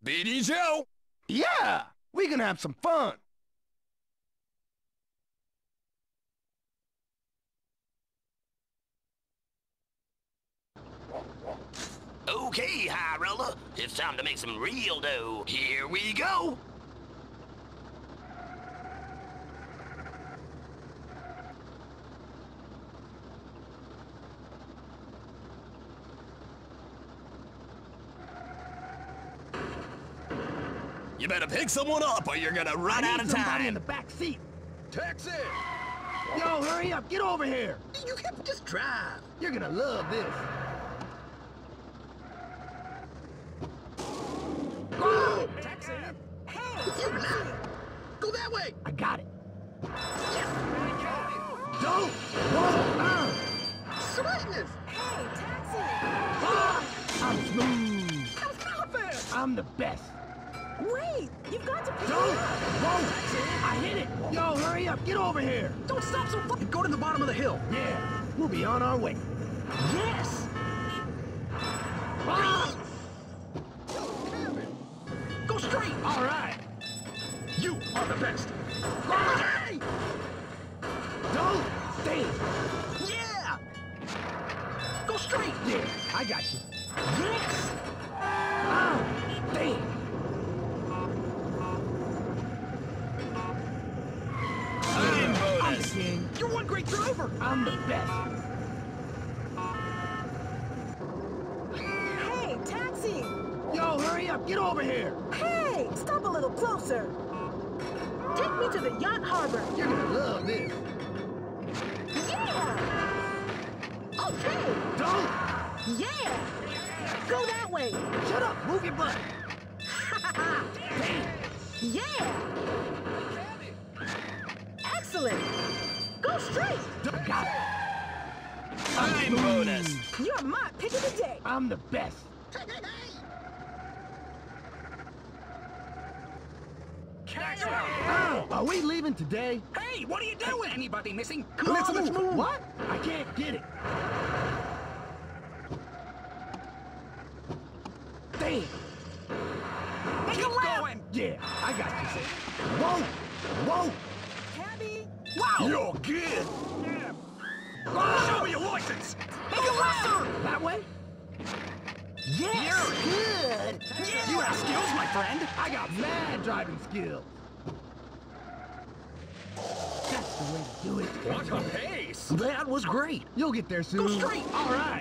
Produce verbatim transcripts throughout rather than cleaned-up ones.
B D Joe! Yeah! We can have some fun! Okay, High Roller, it's time to make some real dough. Here we go! You better pick someone up or you're gonna run I out need of somebody time! in the back seat! Taxi! Yo, hurry up! Get over here! You can just drive. You're gonna love this! Whoa! Taxi! Hey! You now! Go that way! I got it! Yes! Don't! Whoa! Ah! Sweetness! Hey, taxi! Ah! I'm smooth! How's Elephant? I'm the best! Wait! You've got to pick Don't! me up! Whoa! I hit it! Yo, hurry up! Get over here! Don't stop so fucking. Go to the bottom of the hill. Yeah, we'll be on our way. Yes! Ah! Go straight! All right! You are the best! Ah! Hey! Don't! Stay! Yeah! Go straight! Yeah, I got you. Yes! Ah! Damn! I'm I'm bonus! the king. You're one great driver! I'm the best. Hey, taxi! Yo, hurry up! Get over here! Hey! Stop a little closer! Take me to the yacht harbor! You're gonna love this. Yeah! Okay! Don't! Yeah! Go that way! Shut up! Move your butt! Yeah! Excellent! Go straight! Don't got it! I'm bonus! You're my pick of the day! I'm the best. Catch Oh, are we leaving today? Hey, what are you doing? Anybody missing? Come Let's on, let's move! What? I can't get it. Damn! Make Keep going! Yeah, I got you. Whoa! Whoa! Cabby! Wow! You're good! Show me your license! Make it faster! That way? Yes! You're good! Yeah. You have skills, my friend! I got mad driving skills. That's the way to do it. What a pace! That was great! You'll get there soon. Go straight! All right.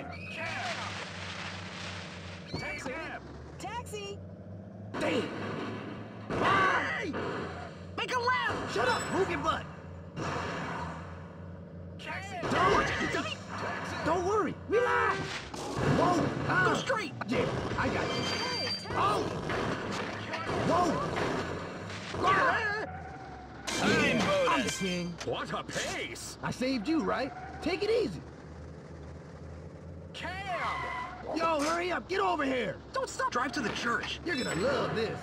Taxi! Taxi! Damn! Hey! Make a left! Shut up! Move your butt! Don't! Don't worry! Relax! Whoa! Ah. Go straight! Yeah, I got you. Hey, taxi! Oh! Whoa! I'm I'm the bonus! king. What a pace! I saved you, right? Take it easy. Cam! Yo, hurry up! Get over here! Don't stop! Drive to the church! You're gonna love this.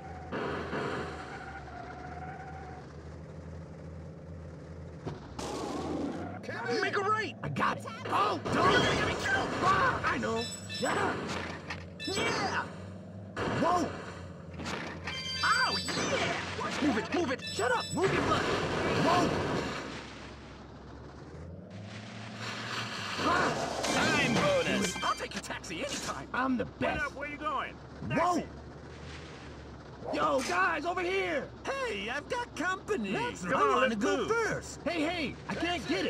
Make a right! I got it. Oh, don't! You're gonna get me killed! Ah, I know. Shut up. Yeah! Whoa! Oh, yeah! Move it, move it! Shut up! Move your butt! Whoa! Ah, I'm bonus! I'll take your taxi anytime! I'm the best. Where you going? Whoa! Yo, guys, over here! Hey, I've got company! That's Come right. on, let's go first! Hey, hey! I can't get it.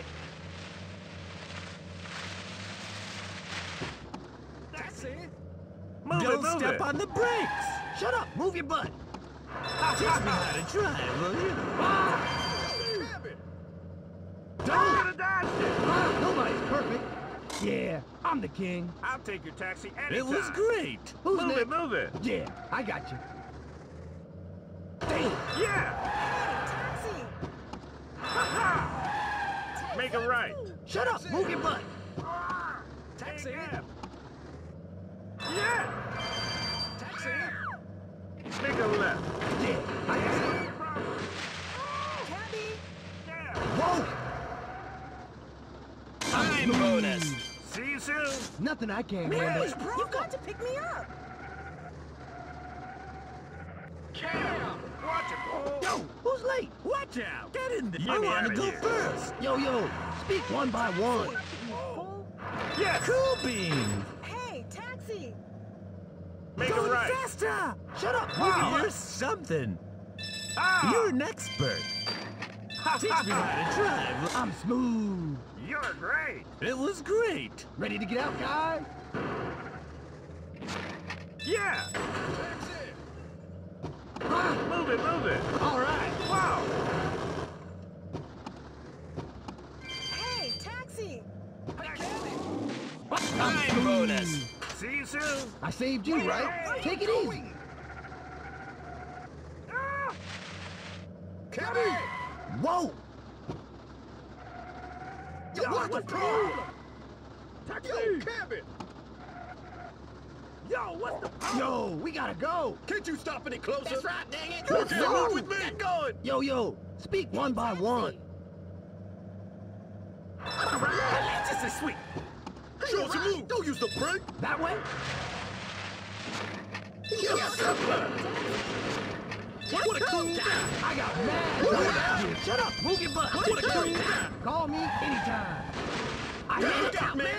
Taxi! Move Don't it, move step it. on the brakes! Shut up! Move your butt. Teach me how to drive, will you? Ah! Don't! Ah, nobody's perfect. Yeah, I'm the king. I'll take your taxi anytime. It was great! Who's Move next? it, move it. Yeah, I got you. Damn! Yeah! Taxi! Make a right. Shut up! Move your butt. Taxi. Yeah! Taxi! Make a left. Yeah, I got you. Cabby! Yeah. Whoa! I'm bonus! See you soon. Nothing I can't handle. You've got to pick me up! right. Watch out! Get in there! Get I me want to outta go here. first! Yo, yo, speak one by one. Yes! Cool beans! Hey, taxi! Make it Going right! faster! Shut up. Wow. You're something! Ah! You're an expert! Teach me how to drive! I'm smooth. You're great! It was great! Ready to get out, guys? Yeah! Ah, Move it, move it! all right. Wow! Hey, taxi! Time bonus. See you soon! I saved you, right? Take it easy. Ah! Cabby! Whoa. Yo, what's the problem? Yo, cabby! Yo, what's the problem? Yo, we gotta go. Can't you stop any closer? That's right, dang it. You can't go. move with me! Get going! Yo, yo, speak one by one. This is sweet! Show us a move! Don't use the brake! That way? Yes, sir! What a cool guy! I got mad. What? Shut up. Move your butt. What a cool guy! Call me anytime. I Yeah, hit look it out, out, man. man.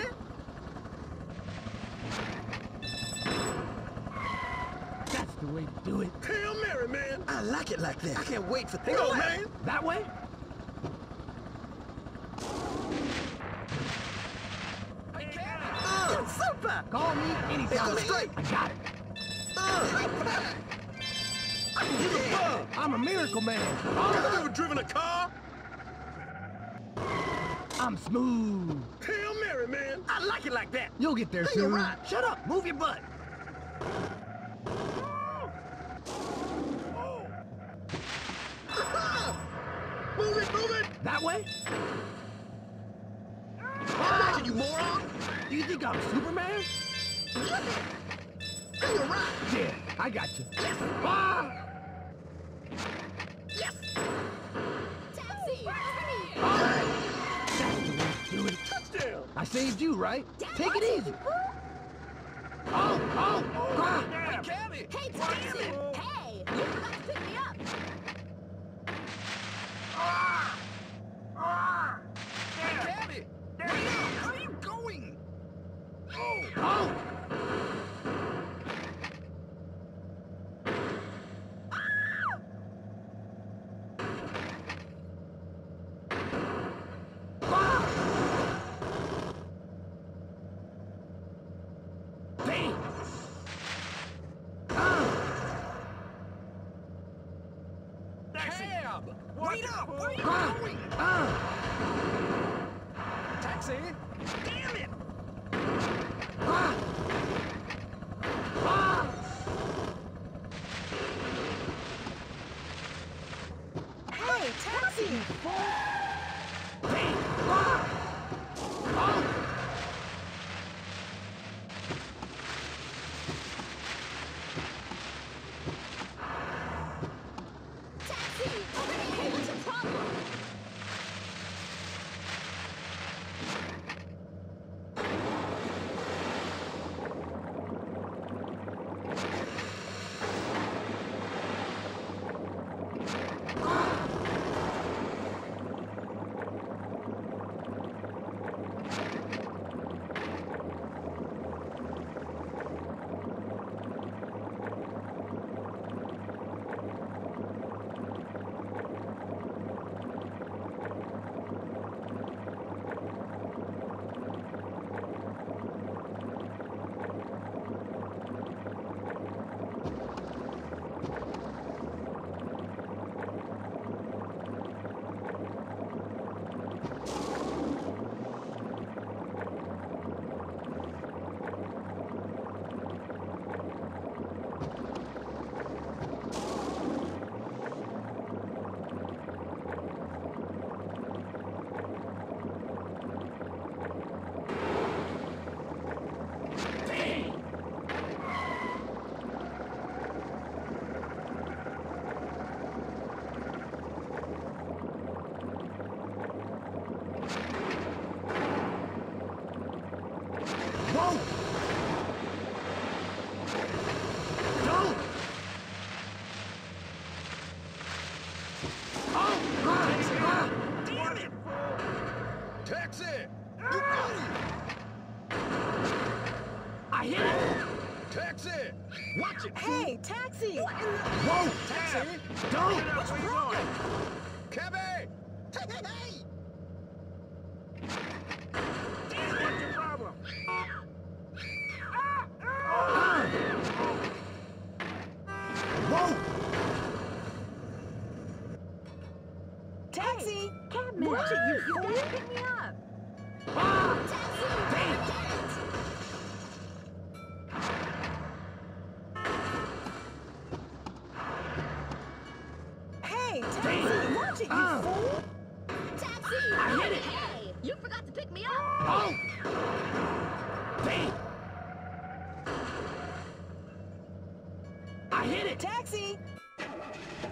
That's the way to do it. Hail Mary, man! I like it like that. I can't wait for things. Go, man! That way? Uh, Super. Call me anytime. Go straight. I got it. uh, He's a bum! I'm a miracle man. Have you ever driven a car? I'm smooth. Hail Mary, man! I like it like that! You'll get there Hey, soon. you're right. Shut up. Move your butt. Move it, move it! That way? Imagine, you moron! Do you think I'm Superman? Hey, you're right! Yeah, I got you. Ah! Taxi! All right. That's the way to do it. Touchdown! I saved you, right? Take it easy. Oh, oh, ah. Yeah! Cabby! Hey, taxi! Hey! You forgot to pick me up! Ah! Ah! Yeah! Cabby! Yeah. Where are you going? Oh! Oh. Bang. Taxi! Cab! What Wait the up! fool? Where are you Ah. going? Ah. Taxi! Damn it! Ah. Ah. Hey, taxi! Bang. Ah. Oh. Taxi! Hey, what's your problem? Watch it, Hey, taxi! Whoa! Taxi! Don't! Get out, where you going? Cabby! What's your problem? Whoa! Taxi! Cabman, Watch it, you you fool! gotta pick me up. Hey, taxi! Watch it, you Ah. fool! Taxi! I hit it. Hey, you forgot to pick me up. Oh! Damn! I hit it! Taxi!